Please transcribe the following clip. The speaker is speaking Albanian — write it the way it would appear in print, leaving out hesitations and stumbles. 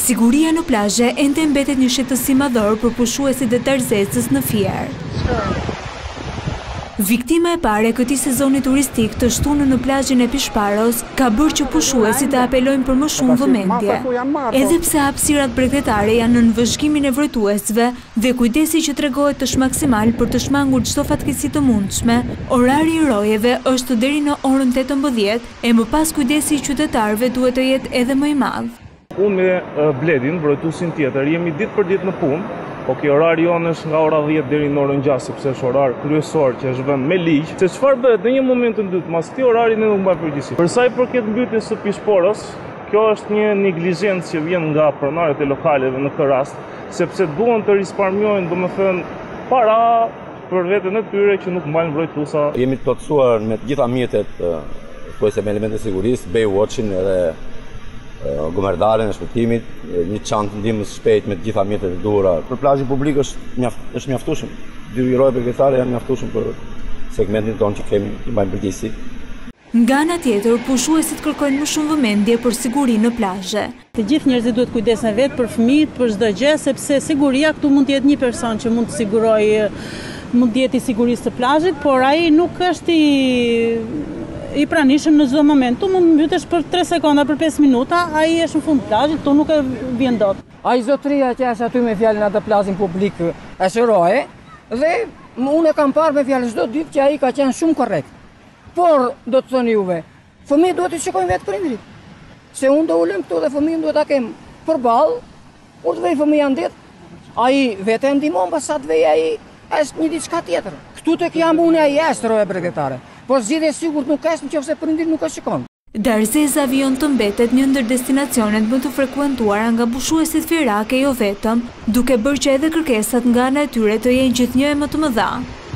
Siguria në plazhe ende mbetet një shqetësim madhor për pushuesit e Tarzecës në Fier. Viktima e pare këtij sezoni turistik të shtunën në plazhin e Pishparos ka bërë që pushuesit të apelojnë për më shumë vëmendje. Edhe pse hapësirat bregdetare janë në vëzhgimin e vrojtuesve dhe kujdesi që tregohet është maksimal për të shmangur çdo fatkeqësi të mundshme, orari i rojeve është deri në orën 18 e më pas kujdesi i qytetarëve duhet të jetë edhe më i madh. Unë me Bledin, vrojtuesin tjetër, jemi ditë për ditë në punë. Po kjo orari jonë është nga ora 10 deri në orën 6, sepse është orar kryesor që është vënë me ligj. Se çfarë bëhet në një moment të dytë, mas këtij orari ne nuk mbajmë përgjegjësi. Për sa i përket mbytjes së Pishporës, kjo është një neglizhencë që vjen nga pronarët e lokaleve në këtë rast, sepse duan të risparmjojnë, domethënë, para për veten e tyre që nuk mbajnë vrojtuesa. Jemi të plotësuar me të gjitha mjetet, thuajse me elemente sigurisë, Baywatchin edhe gomerdaren e shpëtimit, një çantë ndihmës shpejt me të gjitha mjetet e duhura. Për plazhin publik është mjaftueshëm. 2 rroje bregdetare janë mjaftueshëm për segmentin tonë që kemi i mbajmë përgjegjësi. Nga ana tjetër, pushuesit kërkojnë më shumë vëmendje për siguri në plazhe. Të gjithë njerëzit duhet kujdesen vetë për fëmijët, për çdo gjë, sepse siguria këtu mund të jetë një person që mund të sigurojë, mund të jetë i sigurisë së plazhit, por ai nuk është i pranishëm në çdo moment. Tu mund mbytesh për 3 sekonda, për 5 minuta, ai është në fund plazhit, tu nuk e vjen dot. Ai zotëria që është aty me fjalën atë plazhin publik e shëroje, dhe unë e kam parë me fjalë çdo ditë që ai ka qenë shumë korrekt. Por do të thoni juve, fëmijët duhet të shikojnë vetë prindrit. Se unë do ulem këtu dhe fëmijën duhet ta kem përballë, kur të vej fëmia ndet, ai vetë ndihmon, pas sa të vej ai është një diçka tjetër. Këtu tek jam unë ai është roja bregdetare. Por zgjidhja sigurt nuk është nëse prindrit nuk e shikon. Tarzeza Avion të mbetet një ndër destinacionet më të frekuentuara nga pushuesit fierake jo vetëm, duke bërë që edhe kërkesat nga ana e tyre të jenë gjithnjë e më të mëdha.